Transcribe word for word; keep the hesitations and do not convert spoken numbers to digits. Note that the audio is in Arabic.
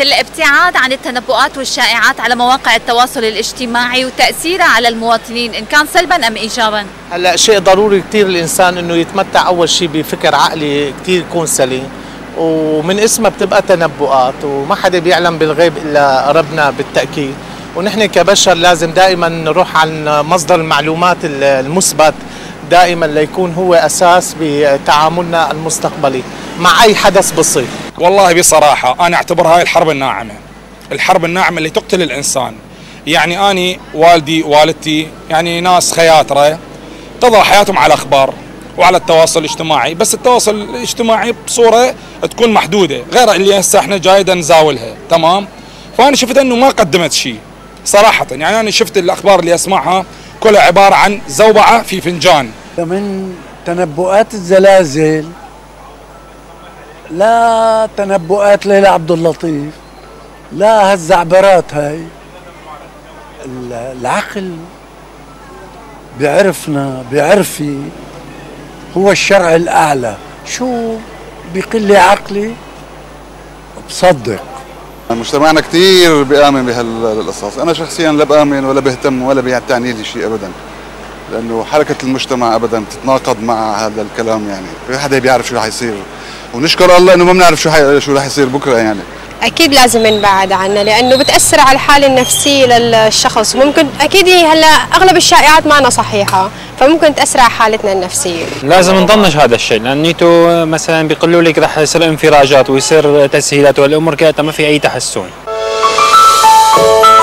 الابتعاد عن التنبؤات والشائعات على مواقع التواصل الاجتماعي وتأثيرها على المواطنين إن كان سلبا أم إيجابا؟ هلا شيء ضروري كثير الإنسان إنه يتمتع أول شيء بفكر عقلي كثير يكون سليم، ومن اسمها بتبقى تنبؤات وما حدا بيعلم بالغيب إلا ربنا بالتأكيد، ونحن كبشر لازم دائما نروح عن مصدر المعلومات المثبت دائما ليكون هو أساس بتعاملنا المستقبلي مع أي حدث بصير. والله بصراحة أنا أعتبر هاي الحرب الناعمة، الحرب الناعمة اللي تقتل الإنسان. يعني أني والدي والدتي يعني ناس خياطرة قضوا حياتهم على الأخبار وعلى التواصل الاجتماعي، بس التواصل الاجتماعي بصورة تكون محدودة غير اللي هسه احنا جايدا نزاولها، تمام؟ فأنا شفت أنه ما قدمت شيء صراحة. يعني أنا شفت الأخبار اللي أسمعها كلها عبارة عن زوبعة في فنجان. من تنبؤات الزلازل لا تنبؤات ليلى عبد اللطيف لا هالزعبرات هاي، العقل بيعرفنا بيعرفي هو الشرع الأعلى، شو بيقل عقلي بصدق. مجتمعنا كثير بيآمن بهالقصص، أنا شخصيا لا بآمن ولا بهتم ولا بيعني لي شيء أبدا، لأنه حركة المجتمع أبدا بتتناقض مع هذا الكلام. يعني في حدا بيعرف شو رح يصير، ونشكر الله إنه ما بنعرف شو حي... شو رح يصير بكرة. يعني أكيد لازم نبعد عنه لأنه بتأثر على الحالة النفسية للشخص، ممكن أكيد هلا أغلب الشائعات معنا صحيحة فممكن تأثر على حالتنا النفسية. لازم نطنش هذا الشيء لأنيتو مثلا بيقولوا لك رح يصير انفراجات ويصير تسهيلات والأمور كده ما في أي تحسن.